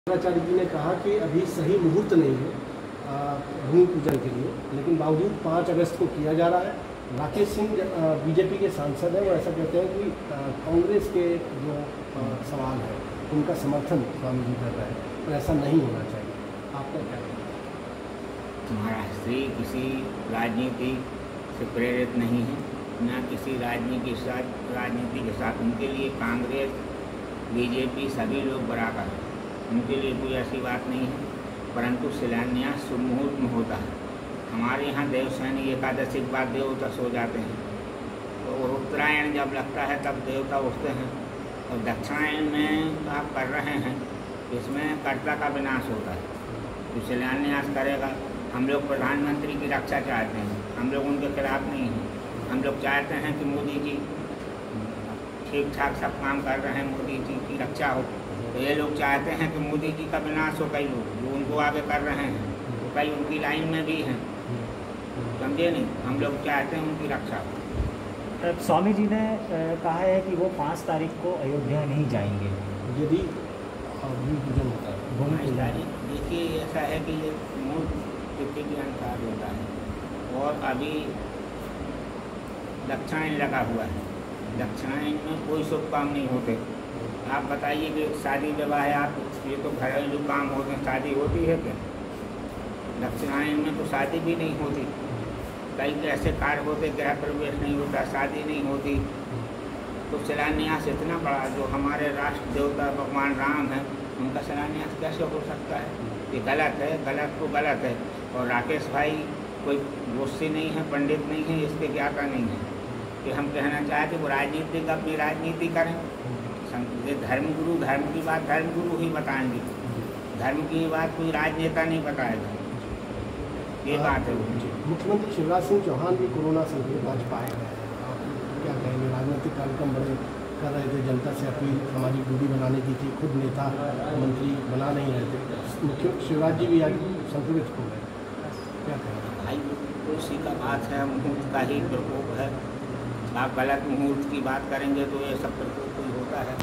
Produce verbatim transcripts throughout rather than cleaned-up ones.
आचार्य जी ने कहा कि अभी सही मुहूर्त नहीं है भूमि पूजन के लिए, लेकिन बावजूद पाँच अगस्त को किया जा रहा है। राकेश सिंह बीजेपी के सांसद हैं, वो ऐसा कहते हैं कि कांग्रेस के जो सवाल है उनका समर्थन स्वामी जी कर रहे हैं, तो ऐसा नहीं होना चाहिए। आपका क्या कहना है? महाराष्ट्री किसी राजनीति से प्रेरित नहीं है, न किसी राजनीति के साथ राजनीति के साथ उनके लिए कांग्रेस बीजेपी सभी लोग बराबर हैं, उनके लिए कोई ऐसी बात नहीं है। परंतु शिलान्यास शुभ मुहूर्त में होता है। हमारे यहाँ देवसैनी एकादशी के बाद देवता सो जाते हैं, तो और उत्तरायण जब लगता है तब देवता उठते हैं, और दक्षिणायन में आप कर रहे हैं, इसमें कर्ता का विनाश होता है। तो शिलान्यास करेगा। हम लोग प्रधानमंत्री की रक्षा चाहते हैं, हम लोग उनके खिलाफ नहीं हैं। हम लोग चाहते हैं कि मोदी जी ठीक ठाक सब काम कर रहे हैं, मोदी जी की रक्षा हो। तो ये लोग चाहते हैं कि मोदी जी का विनाश हो। कई लोग जो उनको आगे कर रहे हैं, कई उनकी लाइन में भी हैं, समझे नहीं। हम लोग चाहते हैं उनकी रक्षा हो। स्वामी जी ने कहा है कि वो पाँच तारीख को अयोध्या नहीं जाएंगे यदि भूमि पूजन होता है। भूमि तारीख देखिए, ऐसा है कि ये मूल तिथि के अनुसार होता है, और अभी दक्षिणायन लगा हुआ है। दक्षिणायन में कोई शुभ काम नहीं होते। आप बताइए कि शादी विवाह है, आप ये तो घरेलू काम होते हैं, शादी होती है क्या? दक्षिणायन में तो शादी भी नहीं होती। कई ऐसे कार्य होते, गृह प्रवेश नहीं होता, शादी नहीं होती। तो शिलान्यास इतना बड़ा, जो हमारे राष्ट्र देवता भगवान राम है, उनका शिलान्यास कैसे हो सकता है? ये गलत है, गलत तो गलत है। और राकेश भाई कोई गोष्ठी नहीं है, पंडित नहीं है, इसके ज्ञाता नहीं है कि हम कहना चाहते वो राजनीतिक अपनी राजनीति करें। ये धर्मगुरु धर्म की बात धर्मगुरु ही बताएंगे, धर्म की बात कोई राजनेता नहीं बताएगा। ये बात है। मुख्यमंत्री शिवराज सिंह चौहान भी कोरोना संक्रमित आज पाए गए। आप क्या कहेंगे? राजनीतिक कार्यक्रम बड़े कर रहे थे, जनता से अपील सामाजिक दूरी बनाने की थी, खुद नेता मंत्री बना नहीं रहे थे। मुख्यमंत्री शिवराज जी भी आज संक्रमित हो गए, क्या कहेंगे? भाई तो उसी का बात है, मुहूर्त का ही प्रकोप है। आप गलत मुहूर्त की बात करेंगे तो ये सब प्रकोप कोई होता है।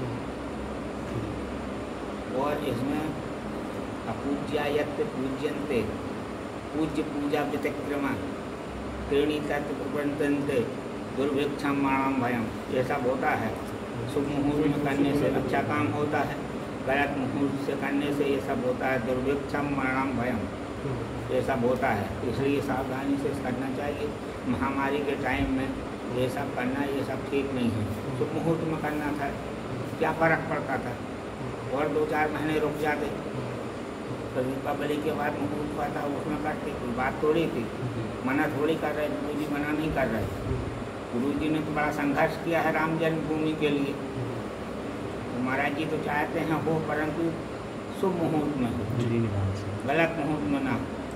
और इसमें अपूज्या यत् पूज्यन्ते पूज्य पूजा व्यतिक्रमा त्रीणि तत् प्रबंधन्ते दुर्भिक्षम माणम भयम, ये सब होता है। शुभ मुहूर्त में करने से अच्छा काम होता है, गलत मुहूर्त से करने से ये सब होता है। दुर्भिक्षम माणम भयम, ये सब होता है। इसलिए सावधानी से करना चाहिए। महामारी के टाइम में ये सब करना, ये सब ठीक नहीं है। शुभ मुहूर्त में करना था, क्या फ़र्क पड़ता था? और दो चार महीने रुक जाते, तो दीपावली के बाद मुहूर्त हुआ था, उसमें करते, कोई बात थोड़ी थी। मना थोड़ी कर रहे, गुरु जी मना नहीं कर रहे। गुरु जी ने तो बड़ा संघर्ष किया है राम जन्मभूमि के लिए। तो महाराज जी तो चाहते हैं हो, परंतु शुभ मुहूर्त में हो, गलत मुहूर्त में ना हो।